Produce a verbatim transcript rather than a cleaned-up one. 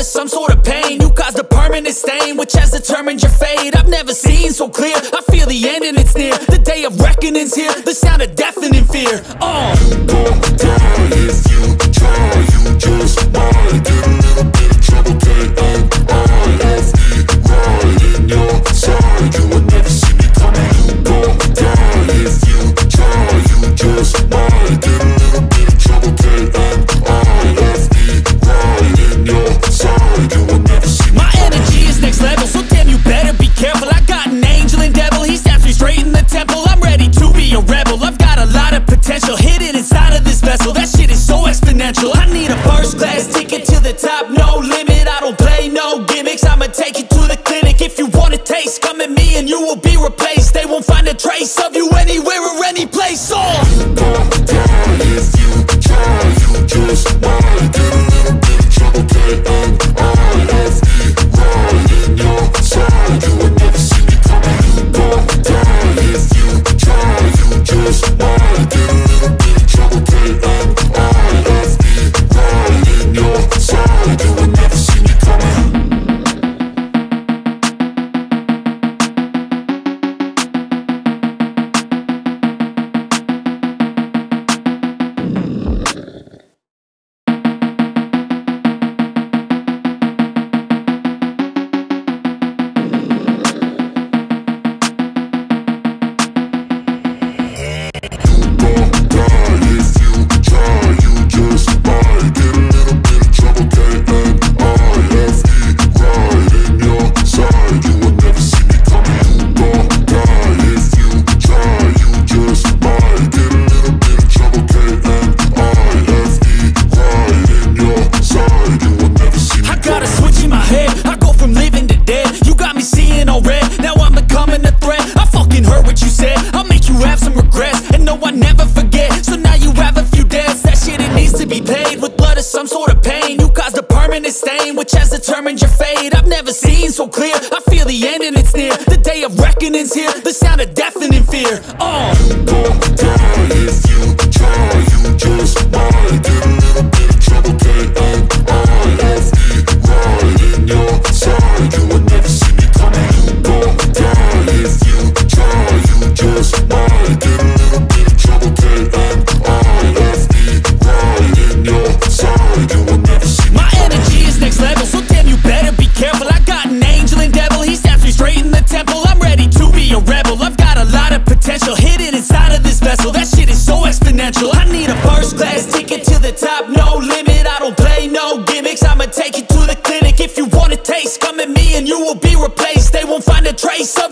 some sort of pain. You caused a permanent stain, which has determined your fate. I've never seen so clear, I feel the end and it's near. The day of reckoning's here, the sound of deafening fear. Oh, you won't die if you try, you just might get a little bit of trouble, K N I F E, right in your side. You will never see me coming. You won't die if you try, you just might get a little bit of trouble, K N I F E, right in your side. You will never see me my coming. energy is next level, so damn you better be careful. I got an angel and devil, he stabs me straight in the temple. I'm ready to be a rebel, I've got a lot of potential hidden inside of this vessel. That shit is so exponential. I need a first class ticket to the top, no limit. I don't play no gimmicks, I'ma take you to the clinic. If you want a taste, come at me and you will be replaced. They won't find a trace of you anywhere or any place. Oh, you won't die if you try, you just might get a little bit of trouble, K N I F E, right in your side. You will never see me coming. You won't die if you try, you just might get a little bit of trouble, K N I F E, right in your side. You will never see me coming. Stain, which has determined your fate. I've never seen so clear, I feel the end and it's near. The day of reckoning's here, the sound of deafening fear. Oh, you won't die if you try, you just might get a little bit of trouble, K N I F E, right in your side. You will never see me coming. You won't die if you try, you just might get a little bit of trouble, K N I F E, right in your side. You will never see me my energy is next level, so damn you better be careful. I got an angel and devil, he stabs me straight in the temple. I'm ready to be a rebel, I've got a lot of potential hidden inside of this vessel. That shit is so exponential. I need a first class ticket to the top, no limit. I don't play no gimmicks, I'ma take you to the clinic. If you want a taste, come at me and you will be replaced. They won't find a trace of